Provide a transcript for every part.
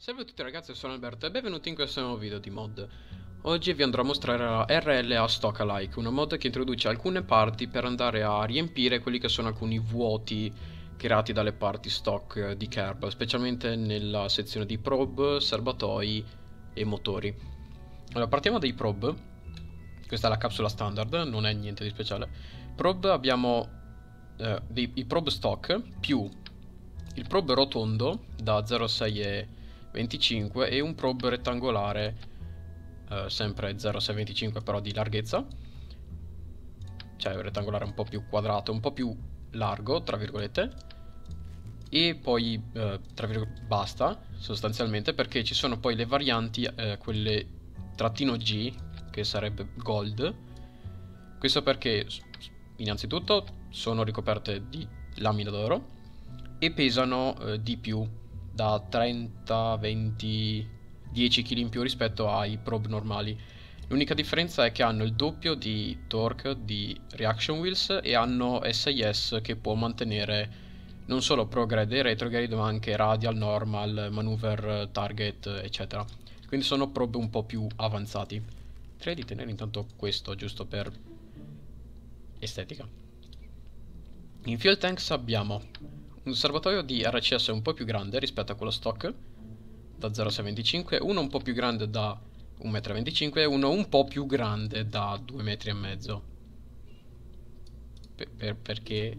Salve a tutti ragazzi, sono Alberto e benvenuti in questo nuovo video di mod. Oggi vi andrò a mostrare la RLA Stock Alike, una mod che introduce alcune parti per andare a riempire quelli che sono alcuni vuoti creati dalle parti stock di Kerb, specialmente nella sezione di probe, serbatoi e motori. Allora, partiamo dai probe. Questa è la capsula standard, non è niente di speciale. Probe abbiamo i probe stock più il probe rotondo da 0,625 e un probe rettangolare sempre 0,625 però di larghezza, cioè rettangolare un po' più quadrato, un po' più largo tra virgolette, e poi basta sostanzialmente, perché ci sono poi le varianti, quelle trattino G, che sarebbe gold. Questo perché innanzitutto sono ricoperte di lamina d'oro e pesano di più, da 30, 20, 10 kg in più rispetto ai probe normali. L'unica differenza è che hanno il doppio di torque di reaction wheels e hanno SIS che può mantenere non solo prograde e retrograde ma anche radial, normal, maneuver, target eccetera. Quindi sono probe un po' più avanzati. Direi di tenere intanto questo giusto per estetica. In fuel tanks abbiamo un serbatoio di RCS un po' più grande rispetto a quello stock da 0,625, uno un po' più grande da 1,25 m e uno un po' più grande da 2,5 m. Perché?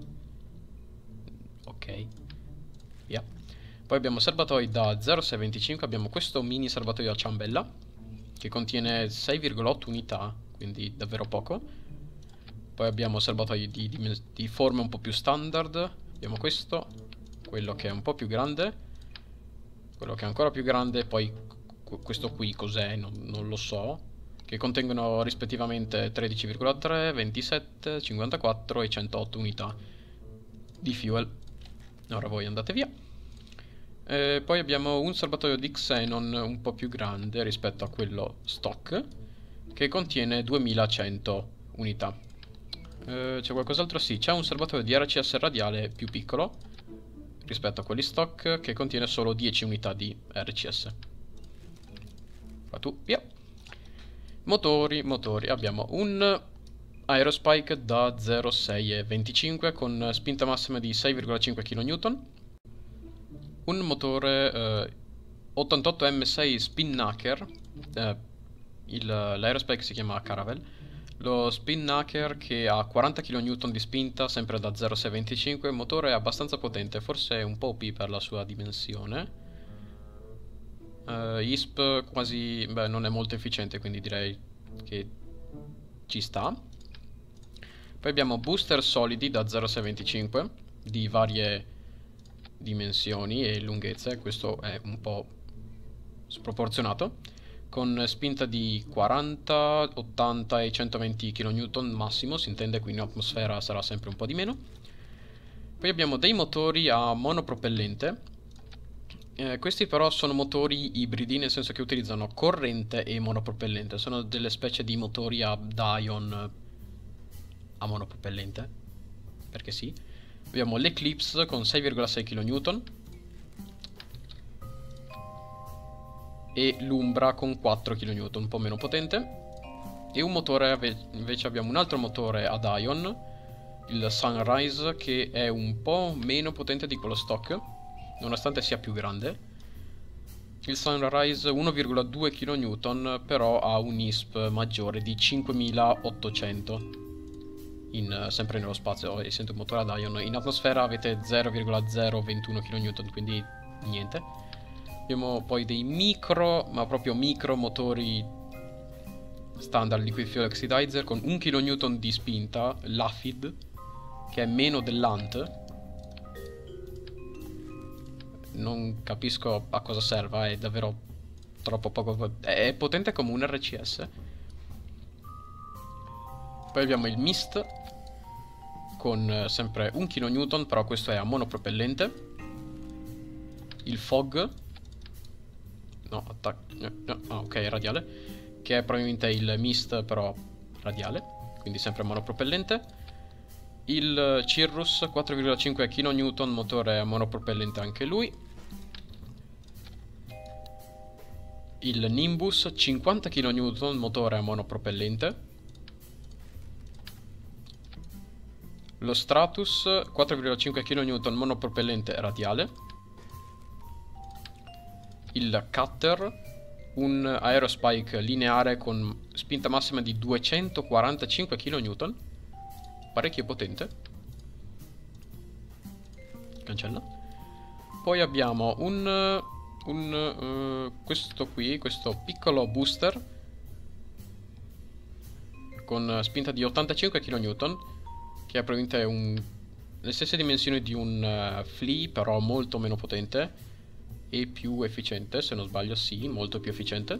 Ok, via. Poi abbiamo serbatoi da 0,625, abbiamo questo mini serbatoio a ciambella che contiene 6,8 unità, quindi davvero poco. Poi abbiamo serbatoi di forme un po' più standard. Abbiamo questo, quello che è un po' più grande, quello che è ancora più grande, e poi questo qui cos'è? Non lo so. Che contengono rispettivamente 13,3, 27, 54 e 108 unità di fuel. Ora voi andate via. Poi abbiamo un serbatoio di Xenon un po' più grande rispetto a quello stock, che contiene 2100 unità. C'è qualcos'altro? Sì, c'è un serbatoio di RCS radiale più piccolo rispetto a quelli stock, che contiene solo 10 unità di RCS. Va tu, via. Motori. Abbiamo un Aerospike da 0,625 con spinta massima di 6,5 kN. Un motore 88 M6 Spinnaker. L'Aerospike si chiama Caravelle. Lo Spinnaker che ha 40 kN di spinta, sempre da 0,625. Il motore è abbastanza potente, forse è un po' OP per la sua dimensione. ISP quasi, beh, non è molto efficiente, quindi direi che ci sta. Poi abbiamo booster solidi da 0,625 di varie dimensioni e lunghezze. Questo è un po' sproporzionato, con spinta di 40, 80 e 120 kN massimo, si intende, qui in atmosfera sarà sempre un po' di meno. Poi abbiamo dei motori a monopropellente. Questi però sono motori ibridi, nel senso che utilizzano corrente e monopropellente. Sono delle specie di motori a Dion a monopropellente, perché sì. Abbiamo l'Eclipse con 6,6 kN e l'Umbra con 4 kN, un po' meno potente. E un motore, invece abbiamo un altro motore ad Ion, il Sunrise, che è un po' meno potente di quello stock, nonostante sia più grande. Il Sunrise 1,2 kN, però ha un ISP maggiore di 5800, sempre nello spazio, essendo un motore ad Ion. In atmosfera avete 0,021 kN, quindi niente. Abbiamo poi dei micro, ma proprio micro motori standard liquid fuel oxidizer con 1 kN di spinta, l'AFID, che è meno dell'ANT. Non capisco a cosa serva, è davvero troppo poco. È potente come un RCS. Poi abbiamo il MIST con sempre 1 kN, però questo è a monopropellente. Il FOG, no, ok, radiale, che è probabilmente il MIST però radiale, quindi sempre monopropellente. Il Cirrus 4,5 kN, motore monopropellente anche lui. il Nimbus 50 kN, motore a monopropellente. Lo Stratus 4,5 kN, monopropellente radiale. Il Cutter, un aerospike lineare con spinta massima di 245 kN, parecchio potente. Cancella. Poi abbiamo questo qui, questo piccolo booster con spinta di 85 kN, che è probabilmente le stesse dimensioni di un Flea, però molto meno potente e più efficiente, se non sbaglio. Sì, molto più efficiente.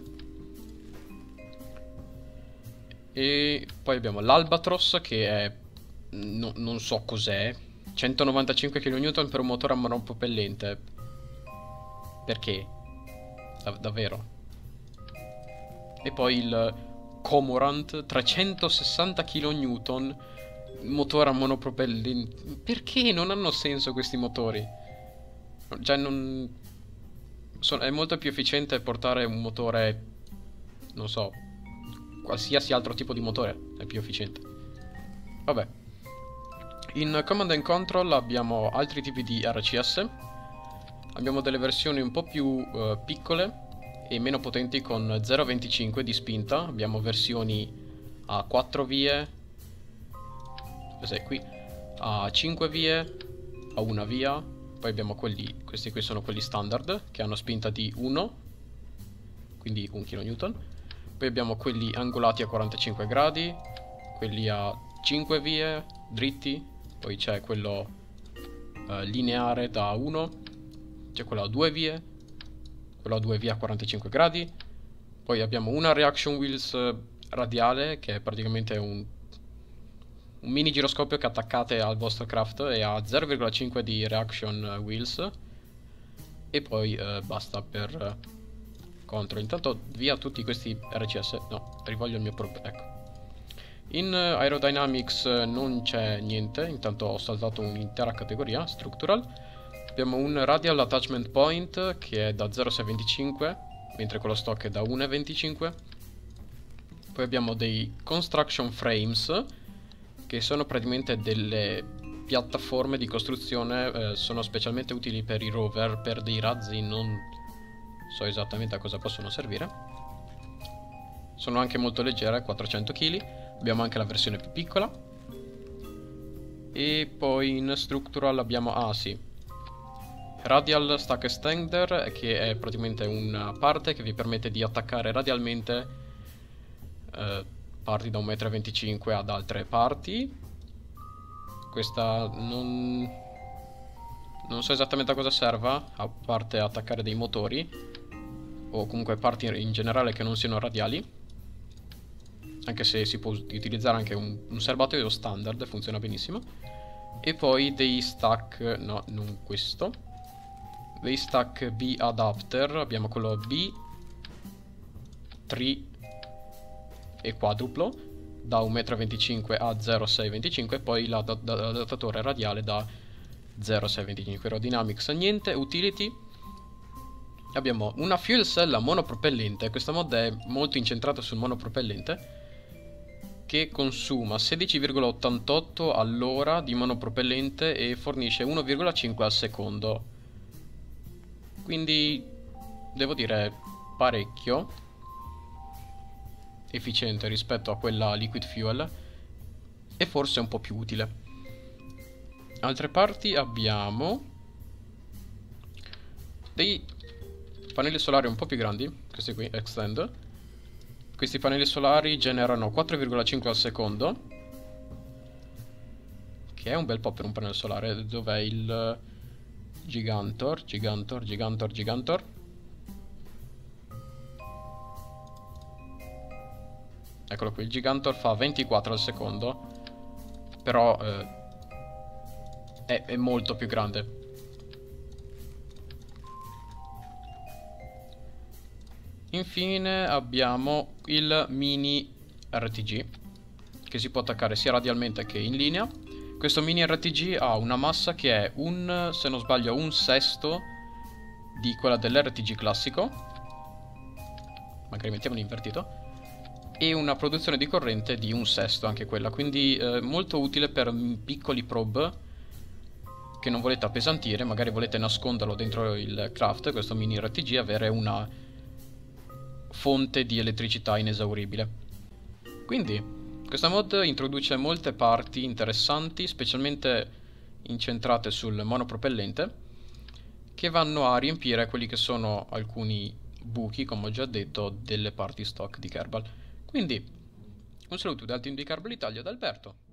E poi abbiamo l'Albatros, che è non so cos'è, 195 kN per un motore a monopropellente. Perché? Davvero? E poi il Cormorant, 360 kN, motore a monopropellente. Perché non hanno senso questi motori? Cioè non... è molto più efficiente portare un motore, non so, qualsiasi altro tipo di motore è più efficiente. Vabbè. In Command and Control abbiamo altri tipi di RCS. Abbiamo delle versioni un po' più piccole e meno potenti con 0,25 di spinta. Abbiamo versioni a 4 vie, cos'è qui? A 5 vie, a 1 via. Poi abbiamo questi qui sono quelli standard, che hanno spinta di 1, quindi 1 kN. Poi abbiamo quelli angolati a 45 gradi, quelli a 5 vie, dritti. Poi c'è quello lineare da 1, c'è quello a 2 vie, quello a 2 vie a 45 gradi. Poi abbiamo una reaction wheels radiale, che è praticamente un mini giroscopio che attaccate al vostro craft e ha 0,5 di reaction wheels. E poi basta per control. Intanto via tutti questi RCS. No, rivoglio il mio ecco. In Aerodynamics non c'è niente, intanto ho saltato un'intera categoria, Structural. Abbiamo un Radial Attachment Point che è da 0,625, mentre quello stock è da 1,25. Poi abbiamo dei Construction Frames, che sono praticamente delle piattaforme di costruzione, sono specialmente utili per i rover, per dei razzi, non so esattamente a cosa possono servire. Sono anche molto leggere, 400 kg. Abbiamo anche la versione più piccola. E poi in Structural abbiamo, Radial Stack Extender, che è praticamente una parte che vi permette di attaccare radialmente parti da 1,25 m ad altre parti. Questa non so esattamente a cosa serva, a parte attaccare dei motori o comunque parti in generale che non siano radiali, anche se si può utilizzare anche un serbatoio standard, funziona benissimo. E poi dei stack, no, non questo, dei stack B adapter. Abbiamo quello B, 3 e quadruplo da 1,25 m a 0,625 e poi l'adattatore radiale da 0,625. Aerodynamics niente. Utility abbiamo una fuel cell a monopropellente. Questa mod è molto incentrata sul monopropellente, che consuma 16,88 all'ora di monopropellente e fornisce 1,5 al secondo, quindi devo dire parecchio efficiente rispetto a quella liquid fuel e forse un po' più utile. Altre parti abbiamo dei pannelli solari un po' più grandi, questi qui, Extend. Questi pannelli solari generano 4,5 al secondo, che è un bel po' per un pannello solare. Dov'è il Gigantor? Eccolo qui, il Gigantor fa 24 al secondo, però è molto più grande. Infine abbiamo il mini RTG, che si può attaccare sia radialmente che in linea. Questo mini RTG ha una massa che è se non sbaglio, un sesto di quella dell'RTG classico. magari mettiamolo invertito, e una produzione di corrente di 1/6 anche quella, quindi molto utile per piccoli probe che non volete appesantire, magari volete nasconderlo dentro il craft, questo mini RTG, avere una fonte di elettricità inesauribile. Quindi questa mod introduce molte parti interessanti, specialmente incentrate sul monopropellente, che vanno a riempire quelli che sono alcuni buchi, come ho già detto, delle parti stock di Kerbal. Quindi un saluto dal team di Kerbal Italia, da Alberto.